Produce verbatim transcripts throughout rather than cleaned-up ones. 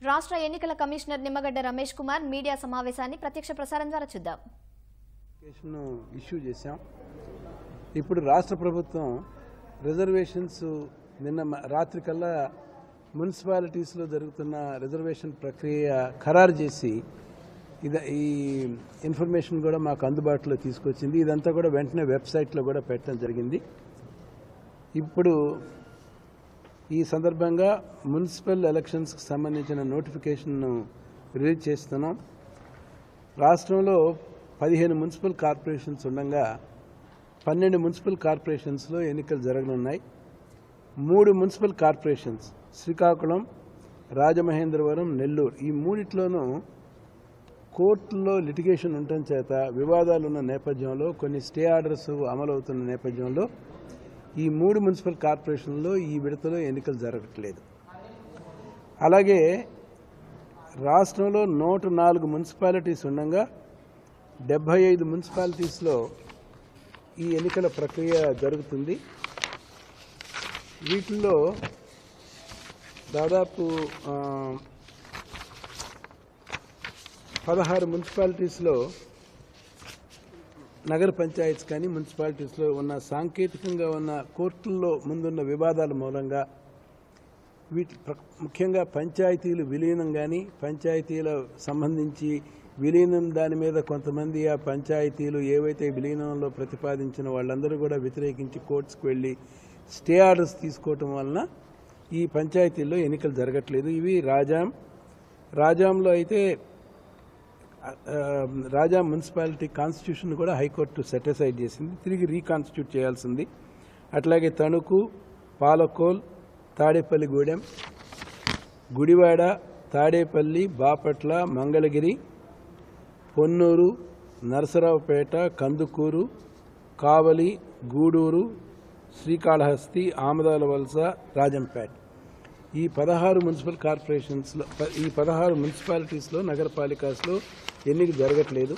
రాష్ట్ర ఎన్నికల commissioner Nimmagadda Ramesh Kumar media సమావేశాన్ని ప్రత్యక్ష ప్రసారం ద్వారా చూద్దాం. ఇష్యూ చేశాం. ఇప్పుడు రాష్ట్ర ప్రభుత్వం రిజర్వేషన్స్ నిన్న రాత్రి కల్లా మున్సిపాలిటీస్లో జరుగుతున్న రిజర్వేషన్ ప్రక్రియ ఖరారు చేసి ఇది ఈ ఇన్ఫర్మేషన్ కూడా మాకు అందుబాటులో తీసుకొచ్చింది. ఇదంతా కూడా వెంటనే వెబ్సైట్లో కూడా పెట్టడం జరిగింది. ఇప్పుడు ఈ సందర్భంగా మున్సిపల్ ఎలక్షన్స్కి సంబంధించిన నోటిఫికేషన్ను రిలీజ్ చేస్తున్నాం. రాష్ట్రంలో పదిహేను మున్సిపల్ కార్పొరేషన్స్ ఉండగా పన్నెండు మున్సిపల్ కార్పొరేషన్స్లో ఎన్నికలు జరగనున్నాయి. మూడు మున్సిపల్ కార్పొరేషన్స్ శ్రీకాకుళం, రాజమహేంద్రవరం, నెల్లూరు ఈ మూడిట్లోనూ కోర్టుల్లో లిటిగేషన్ ఉండటం చేత వివాదాలు ఉన్న నేపథ్యంలో కొన్ని స్టే ఆర్డర్స్ అమలవుతున్న నేపథ్యంలో ఈ మూడు మున్సిపల్ కార్పొరేషన్లో ఈ విడతలో ఎన్నికలు జరగట్లేదు. అలాగే రాష్ట్రంలో నూట నాలుగు మున్సిపాలిటీస్ ఉండగా డెబ్బై ఐదు మున్సిపాలిటీస్లో ఈ ఎన్నికల ప్రక్రియ జరుగుతుంది. వీటిల్లో దాదాపు పదహారు మున్సిపాలిటీస్లో నగర పంచాయతీస్ కానీ మున్సిపాలిటీస్లో ఉన్న సాంకేతికంగా ఉన్న కోర్టుల్లో ముందున్న వివాదాల మూలంగా వీటి ముఖ్యంగా పంచాయతీలు విలీనం కానీ పంచాయతీల సంబంధించి విలీనం దాని మీద కొంతమంది ఆ పంచాయతీలు ఏవైతే విలీనంలో ప్రతిపాదించిన వాళ్ళందరూ కూడా వ్యతిరేకించి కోర్ట్స్కి వెళ్ళి స్టే ఆర్డర్స్ తీసుకోవటం వలన ఈ పంచాయతీల్లో ఎన్నికలు జరగట్లేదు. ఇవి రాజాం రాజాంలో అయితే రాజాం మున్సిపాలిటీ కాన్స్టిట్యూషన్ కూడా హైకోర్టు సెటిసైడ్ చేసింది, తిరిగి రీకాన్స్టిట్యూట్ చేయాల్సింది. అట్లాగే తణుకు, పాలకోల్, తాడేపల్లిగూడెం, గుడివాడ, తాడేపల్లి, బాపట్ల, మంగళగిరి, పొన్నూరు, నరసరావుపేట, కందుకూరు, కావలి, గూడూరు, శ్రీకాళహస్తి, ఆమదాల వలస, రాజంపేట ఈ పదహారు మున్సిపల్ కార్పొరేషన్స్లో ఈ పదహారు మున్సిపాలిటీస్లో నగరపాలికాస్లో ఎన్నిక జరగట్లేదు.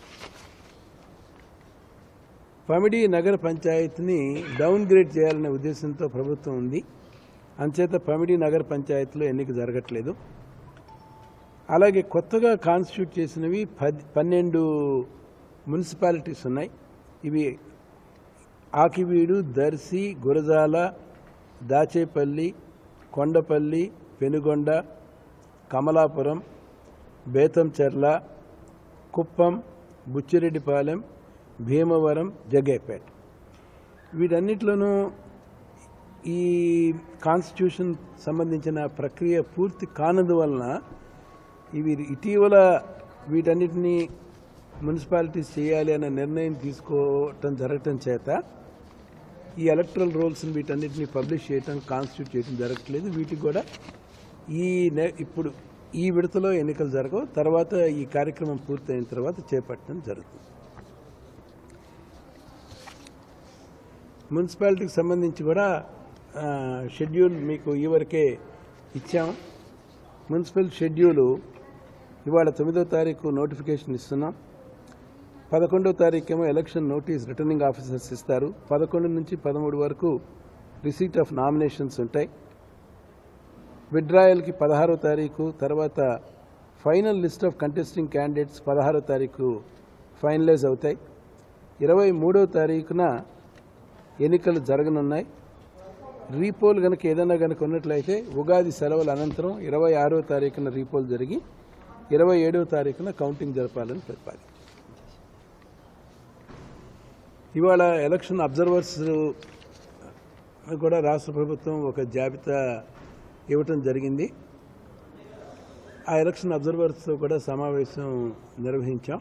పమిడి నగర పంచాయతీని డౌన్ గ్రేడ్ చేయాలనే ఉద్దేశంతో ప్రభుత్వం ఉంది. అంచేత పమిడి నగర పంచాయతీలో ఎన్నిక జరగట్లేదు. అలాగే కొత్తగా కాన్స్టిట్యూట్ చేసినవి పది పన్నెండు మున్సిపాలిటీస్ ఉన్నాయి. ఇవి ఆకివీడు, దర్శి, గురజాల, దాచేపల్లి, కొండపల్లి, పెనుగొండ, కమలాపురం, బేతంచెర్ల, కుప్పం, బుచ్చిరెడ్డిపాలెం, భీమవరం, జగ్గేపేట. వీటన్నిటిలోనూ ఈ కాన్స్టిట్యూషన్ సంబంధించిన ప్రక్రియ పూర్తి కానందువలన ఇవి ఇటీవల వీటన్నిటినీ మున్సిపాలిటీస్ చేయాలి అనే నిర్ణయం తీసుకోవటం జరగటం చేత ఈ ఎలక్ట్రల్ రోల్స్ని వీటన్నిటిని పబ్లిష్ చేయటం, కాన్స్టిట్యూట్ చేయడం జరగట్లేదు. వీటికి కూడా ఈ ఇప్పుడు ఈ విడతలో ఎన్నికలు జరగవు. తర్వాత ఈ కార్యక్రమం పూర్తయిన తర్వాత చేపట్టడం జరుగుతుంది. మున్సిపాలిటీకి సంబంధించి కూడా షెడ్యూల్ మీకు ఈ వరకే ఇచ్చాం. మున్సిపల్ షెడ్యూలు ఇవాళ తొమ్మిదో తారీఖు నోటిఫికేషన్ ఇస్తున్నాం. పదకొండో తారీఖేమో ఎలక్షన్ నోటీస్ రిటర్నింగ్ ఆఫీసర్స్ ఇస్తారు. పదకొండు నుంచి పదమూడు వరకు రిసీట్ ఆఫ్ నామినేషన్స్ ఉంటాయి. విడ్రాయల్కి పదహారో తారీఖు, తర్వాత final list of contesting candidates పదహారో తారీఖు ఫైనలైజ్ అవుతాయి. ఇరవై మూడో తారీఖున ఎన్నికలు జరగనున్నాయి. రీపోల్ కనుక ఏదైనా కనుక ఉన్నట్లయితే ఉగాది సెలవుల అనంతరం ఇరవై ఆరో తారీఖున రీపోల్ జరిగి ఇరవై ఏడవ తారీఖున కౌంటింగ్ జరపాలని ప్రతిపాదించారు. ఇవాళ ఎలక్షన్ అబ్జర్వర్స్ కూడా రాష్ట్ర ప్రభుత్వం ఒక జాబితా ఇవ్వటం జరిగింది. ఆ ఎలక్షన్ అబ్జర్వర్స్తో కూడా సమావేశం నిర్వహించాం.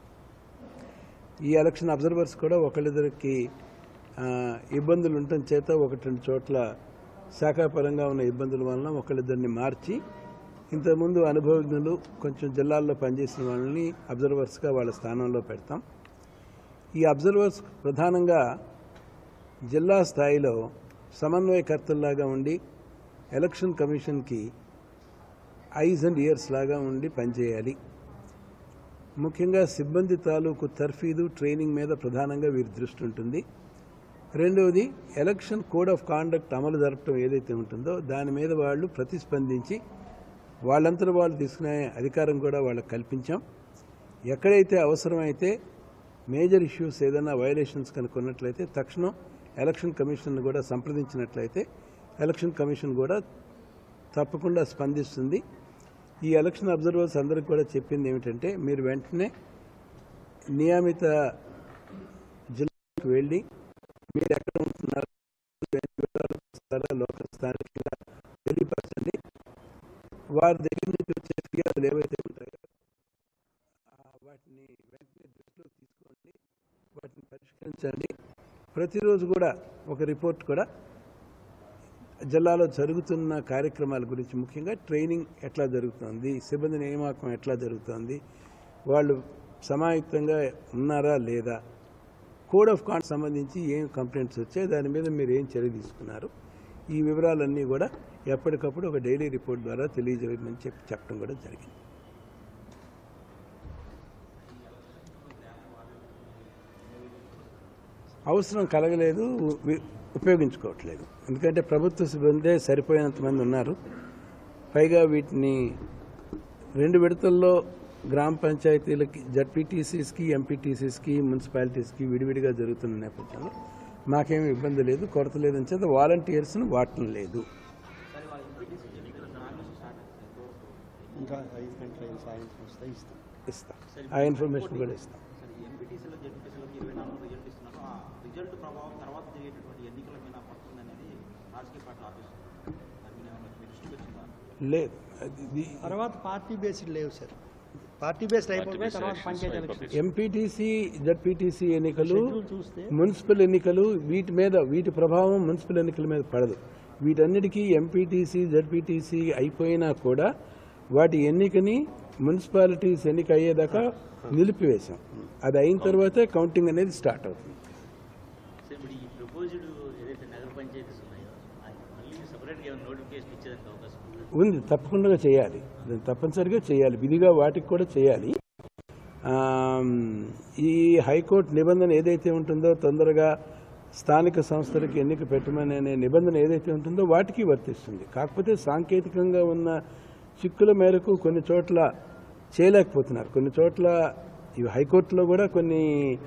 ఈ ఎలక్షన్ అబ్జర్వర్స్ కూడా ఒకళ్ళిద్దరికి ఇబ్బందులు ఉండటం చేత ఒకటి రెండు చోట్ల శాఖాపరంగా ఉన్న ఇబ్బందుల వలన ఒకళ్ళిద్దరిని మార్చి ఇంతకుముందు అనుభవజ్ఞులు కొంచెం జిల్లాల్లో పనిచేసిన వాళ్ళని అబ్జర్వర్స్గా వాళ్ళ స్థానంలో పెడతాం. ఈ అబ్జర్వర్స్ ప్రధానంగా జిల్లా స్థాయిలో సమన్వయకర్తల్లాగా ఉండి ఎలక్షన్ కమిషన్కి ఐజ్ అండ్ ఇయర్స్ లాగా ఉండి పనిచేయాలి. ముఖ్యంగా సిబ్బంది తాలూకు తర్ఫీదు, ట్రైనింగ్ మీద ప్రధానంగా వీరి దృష్టి ఉంటుంది. రెండవది ఎలక్షన్ కోడ్ ఆఫ్ కాండక్ట్ అమలు జరపడం ఏదైతే ఉంటుందో దాని మీద వాళ్ళు ప్రతిస్పందించి వాళ్ళంతా వాళ్ళు తీసుకునే అధికారం కూడా వాళ్ళకి కల్పించాం. ఎక్కడైతే అవసరమైతే మేజర్ ఇష్యూస్ ఏదైనా వైలేషన్స్ కనుక ఉన్నట్లయితే తక్షణం ఎలక్షన్ కమిషన్ కూడా సంప్రదించినట్లయితే ఎలక్షన్ కమిషన్ కూడా తప్పకుండా స్పందిస్తుంది. ఈ ఎలక్షన్ అబ్జర్వర్స్ అందరికి కూడా చెప్పింది ఏమిటంటే మీరు వెంటనే నియమిత జిల్లాకు వెళ్ళి మీరు ఎక్కడ ఉంటున్నారు లోకల్ స్థానికంగా తెలియపరచండి. వారి దగ్గర నుంచి వచ్చే ఫిర్యాదులు ఏవైతే ఉంటాయో వాటిని వెంటనే దృష్టిలో తీసుకోండి, వాటిని పరిష్కరించండి. ప్రతిరోజు కూడా ఒక రిపోర్ట్ కూడా జిల్లాలో జరుగుతున్న కార్యక్రమాల గురించి, ముఖ్యంగా ట్రైనింగ్ ఎట్లా జరుగుతుంది, సిబ్బంది నియామకం ఎట్లా జరుగుతుంది, వాళ్ళు సమాయుక్తంగా ఉన్నారా లేదా, కోడ్ ఆఫ్ కాండక్ట్ సంబంధించి ఏం కంప్లైంట్స్ వచ్చాయి, దాని మీద మీరు ఏం చర్య తీసుకున్నారు, ఈ వివరాలన్నీ కూడా ఎప్పటికప్పుడు ఒక డైలీ రిపోర్ట్ ద్వారా తెలియజేయమని చెప్పి చెప్పడం కూడా జరిగింది. అవసరం కలగలేదు, ఉపయోగించుకోవట్లేదు. ఎందుకంటే ప్రభుత్వ సిబ్బందే సరిపోయినంత మంది ఉన్నారు. పైగా వీటిని రెండు విడతల్లో గ్రామ పంచాయతీలకి, జడ్పీటీసీస్కి, ఎంపీటీసీస్కి, మున్సిపాలిటీస్కి విడివిడిగా జరుగుతున్న నేపథ్యంలో మాకేమీ ఇబ్బంది లేదు, కొరత లేదని చేత వాలంటీర్స్ను వాడటం లేదు. ఇస్తాం, ఆ ఇన్ఫర్మేషన్ కూడా ఇస్తాం. లేదు, తర్వాత పార్టీ బేస్డ్ లేవు సార్. పార్టీ బేస్డ్ అయిపోయి తర్వాత పంచాయతీ ఎలక్షన్, ఎంపీటీసీ, జడ్పీటీసీ ఎన్నికలు, మున్సిపల్ ఎన్నికలు, వీటి మీద వీటి ప్రభావం మున్సిపల్ ఎన్నికల మీద పడదు. వీటన్నిటికీ ఎంపీటీసీ, జడ్పీటీసీ అయిపోయినా కూడా వాటి ఎన్నికని మున్సిపాలిటీస్ ఎన్నిక అయ్యేదాకా నిలిపివేశాం. అది అయిన తర్వాతే కౌంటింగ్ అనేది స్టార్ట్ అవుతుంది. ఉంది, తప్పకుండా చేయాలి, తప్పనిసరిగా చేయాలి, విధిగా వాటికి కూడా చేయాలి. ఈ హైకోర్టు నిబంధన ఏదైతే ఉంటుందో తొందరగా స్థానిక సంస్థలకు ఎన్నిక పెట్టమని అనే నిబంధన ఏదైతే ఉంటుందో వాటికి వర్తిస్తుంది. కాకపోతే సాంకేతికంగా ఉన్న చిక్కుల మేరకు కొన్ని చోట్ల చేయలేకపోతున్నారు. కొన్ని చోట్ల ఇవి హైకోర్టులో కూడా కొన్ని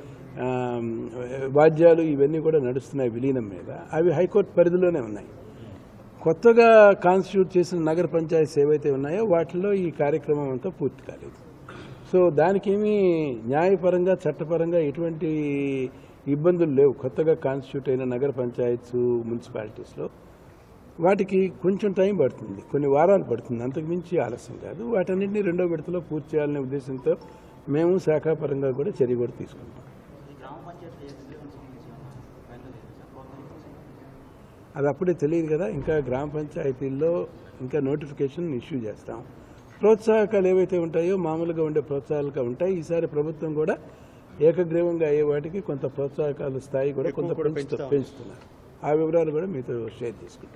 వాద్యాలు ఇవన్నీ కూడా నడుస్తున్నాయి విలీనం మీద, అవి హైకోర్టు పరిధిలోనే ఉన్నాయి. కొత్తగా కాన్స్టిట్యూట్ చేసిన నగర పంచాయతీస్ ఏవైతే ఉన్నాయో వాటిల్లో ఈ కార్యక్రమం అంతా పూర్తి కాలేదు. సో దానికేమీ న్యాయపరంగా, చట్టపరంగా ఎటువంటి ఇబ్బందులు లేవు. కొత్తగా కాన్స్టిట్యూట్ అయిన నగర పంచాయతీస్, మున్సిపాలిటీస్లో వాటికి కొంచెం టైం పడుతుంది, కొన్ని వారాలు పడుతుంది, అంతకుమించి ఆలస్యం కాదు. వాటన్నింటినీ రెండో విడతలో పూర్తి చేయాలనే ఉద్దేశంతో మేము శాఖాపరంగా కూడా చర్య కూడా తీసుకుంటాం. అది అప్పుడే తెలియదు కదా, ఇంకా గ్రామ పంచాయతీల్లో ఇంకా నోటిఫికేషన్ ఇష్యూ చేస్తాం. ప్రోత్సాహకాలు ఏవైతే ఉంటాయో మామూలుగా ఉండే ప్రోత్సాహాలుగా ఉంటాయి. ఈసారి ప్రభుత్వం కూడా ఏకగ్రీవంగా అయ్యే వాటికి కొంత ప్రోత్సాహకాల స్థాయి కూడా కొంత పెంచుతున్నారు. ఆ వివరాలు కూడా మీతో షేర్ చేసుకుంటాం.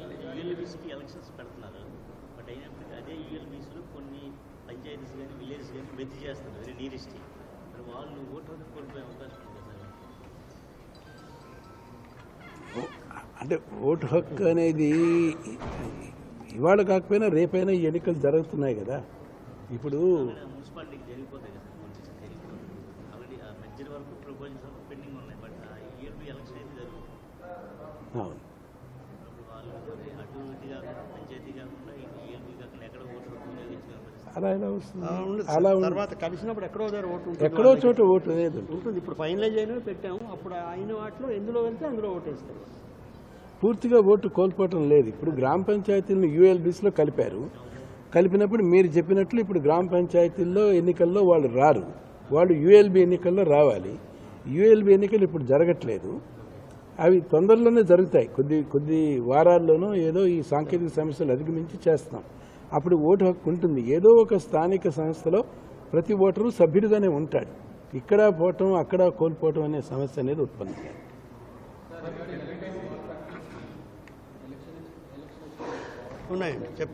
అంటే ఓటు హక్కు అనేది ఇవాళ కాకపోయినా రేపైనా ఈ ఎన్నికలు జరుగుతున్నాయి కదా. ఇప్పుడు అవును, అలా ఎలా వస్తుంది? అలా తర్వాత కలిసినప్పుడు ఎక్కడో ఎక్కడో చోట ఓటు అనేది ఉంటుంది. ఇప్పుడు ఫైనలైజ్ అయినా పెట్టాము, అప్పుడు అయిన వాటిలో ఎందులో వెళ్తే అందులో ఓటేస్తారు. పూర్తిగా ఓటు కోల్పోవటం లేదు. ఇప్పుడు గ్రామ పంచాయతీలను యూఎల్బీస్లో కలిపారు. కలిపినప్పుడు మీరు చెప్పినట్లు ఇప్పుడు గ్రామ పంచాయతీల్లో ఎన్నికల్లో వాళ్ళు రారు, వాళ్ళు యూఎల్బీ ఎన్నికల్లో రావాలి. యూఎల్బీ ఎన్నికలు ఇప్పుడు జరగట్లేదు, అవి తొందరలోనే జరుగుతాయి. కొద్ది కొద్ది వారాల్లోనూ ఏదో ఈ సాంకేతిక సమస్యలు అధిగమించి చేస్తాం. అప్పుడు ఓటు హక్కు ఉంటుంది. ఏదో ఒక స్థానిక సంస్థలో ప్రతి ఓటరు సభ్యుడిగానే ఉంటాడు. ఇక్కడ పోవటం అక్కడ కోల్పోవటం అనే సమస్య అనేది ఉత్పన్నమైంది. ఉన్నాయండి చెప్పు.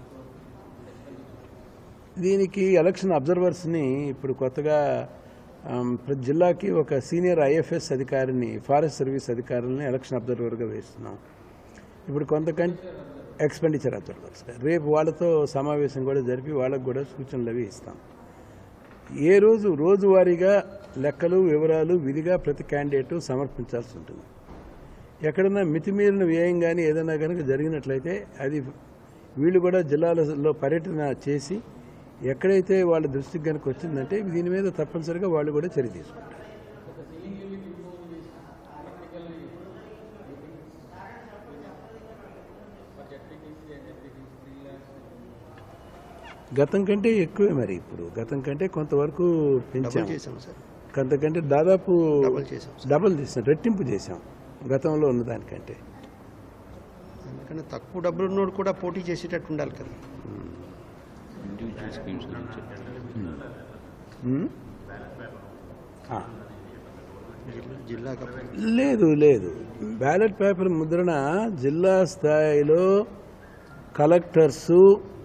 దీనికి ఎలక్షన్ అబ్జర్వర్స్ని ఇప్పుడు కొత్తగా ప్రతి జిల్లాకి ఒక సీనియర్ ఐఎఫ్ఎస్ అధికారిని, ఫారెస్ట్ సర్వీస్ అధికారులని ఎలక్షన్ అబ్జర్వర్గా వేస్తున్నాం. ఇప్పుడు కొంతకంటే ఎక్స్పెండిచర్ ఆఫ్ ద వర్క్స్. రేపు వాళ్ళతో సమావేశం కూడా జరిపి వాళ్ళకు కూడా సూచనలు అవి ఇస్తాం. ఏ రోజు రోజువారీగా లెక్కలు వివరాలు విధిగా ప్రతి క్యాండిడేటు సమర్పించాల్సి ఉంటుంది. ఎక్కడన్నా మితిమీరిన వ్యయం కానీ ఏదైనా కనుక జరిగినట్లయితే అది వీళ్ళు కూడా జిల్లాలలో పర్యటన చేసి ఎక్కడైతే వాళ్ళ దృష్టికి కనుక వచ్చిందంటే దీని మీద తప్పనిసరిగా వాళ్ళు కూడా చర్య తీసుకుంటారు. గతం కంటే ఎక్కువే మరి ఇప్పుడు గతం కంటే కొంతవరకు పెంచాం. కొంతకంటే దాదాపు డబల్ చేసాం, రెట్టింపు చేసాం గతంలో ఉన్న దానికంటే. అందుకని తక్కువ డబ్బులు ఉన్నోడు కూడా పోటీ చేసేటట్టు ఉండాలి కదా. జిల్లా లేదు లేదు బ్యాలెట్ పేపర్ ముద్రణ జిల్లా స్థాయిలో కలెక్టర్సు